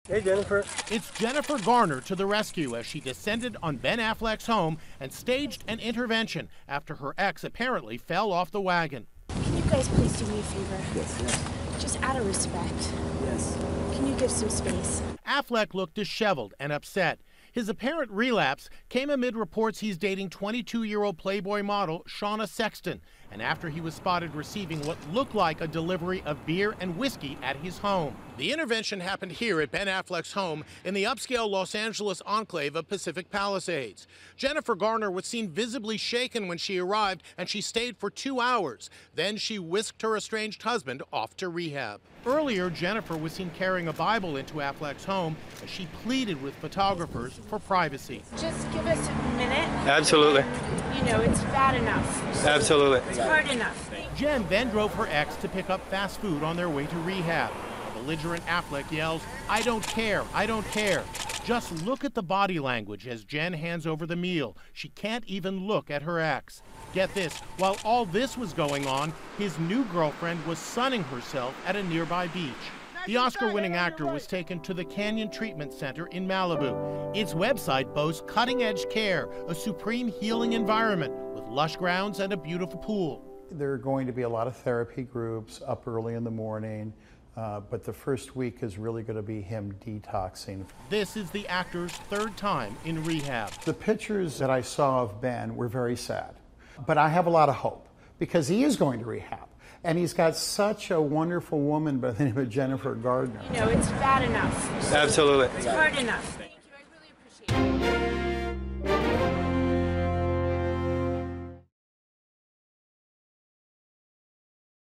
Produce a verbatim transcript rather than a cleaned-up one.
Hey, Jennifer. It's Jennifer Garner to the rescue as she descended on Ben Affleck's home and staged an intervention after her ex apparently fell off the wagon. Can you guys please do me a favor? Yes, yes. Just out of respect. Yes. Can you give some space? Affleck looked disheveled and upset. His apparent relapse came amid reports he's dating twenty-two-year-old Playboy model Shauna Sexton, and after he was spotted receiving what looked like a delivery of beer and whiskey at his home. The intervention happened here at Ben Affleck's home in the upscale Los Angeles enclave of Pacific Palisades. Jennifer Garner was seen visibly shaken when she arrived, and she stayed for two hours. Then she whisked her estranged husband off to rehab. Earlier, Jennifer was seen carrying a Bible into Affleck's home as she pleaded with photographers for privacy. Just give us a minute. Absolutely. You know, it's bad enough. Absolutely. It's hard enough. Jen then drove her ex to pick up fast food on their way to rehab. Belligerent Affleck yells, "I don't care, I don't care." Just look at the body language as Jen hands over the meal. She can't even look at her ex. Get this, while all this was going on, his new girlfriend was sunning herself at a nearby beach. The Oscar-winning actor was taken to the Canyon Treatment Center in Malibu. Its website boasts cutting-edge care, a supreme healing environment with lush grounds and a beautiful pool. There are going to be a lot of therapy groups up early in the morning. Uh, but the first week is really going to be him detoxing. This is the actor's third time in rehab. The pictures that I saw of Ben were very sad, but I have a lot of hope because he is going to rehab. And he's got such a wonderful woman by the name of Jennifer Garner. You know, it's bad enough. Absolutely. It's hard enough.